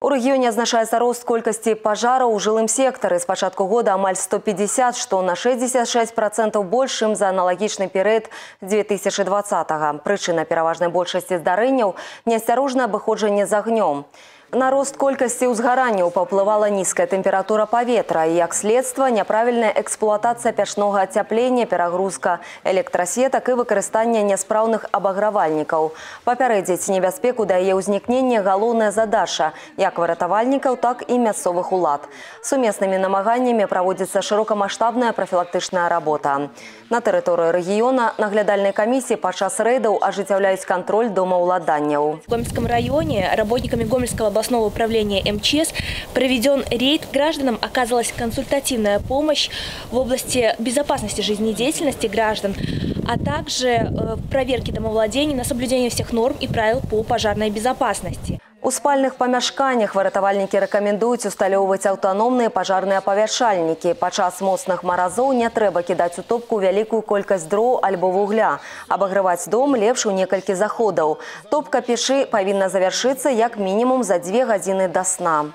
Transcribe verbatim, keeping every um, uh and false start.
У рэгіёне адзначаецца рост колькасці пажараў у жылым сектары. З пачатку года амаль сто пятьдесят, што на шестьдесят шесть процентов больш, чым за аналагічны перыяд две тысячи двадцатого. Прычына пераважнай большасці здарэнняў – неасцярожнае абыходжанне з агнём. На рост колькасці ўзгаранняў паўплывала нізкая тэмпература паветра і, як следства, няправільная эксплуатацыя печнога ацяплення, перагрузка электрасетак і выкарыстанне няспраўных абагравальнікаў. Папярэдзіць небяспеку да яе ўзнікнення – галоўная задача як выратавальнікаў, так і мясцовых улад. Сумеснымі намаганнямі праводзіцца шырокамаштабная прафілактычная работа. На тэрыторыі рэгіёна наглядальныя камісіі падчас рэйдаў ажыццяўляюць кантроль домаўладанняў. В Гомельском районе работниками Гомельского областного управления эм че эс проведен рейд. Гражданам оказывалась консультативная помощь в области безопасности жизнедеятельности граждан, а также проверки домовладений на соблюдение всех норм и правил по пожарной безопасности. У спальных памяшканнях выратавальнікі рэкамендуюць усталёўваць аўтаномныя пажарныя павяршальнікі. Падчас моцных маразоў не трэба кідаць у топку вялікую колькасць дроў альбо вугля. Абаграваць дом лепш у некалькі заходаў. Топка печы павінна завяршыцца як мінімум за дзве гадзіны да сна.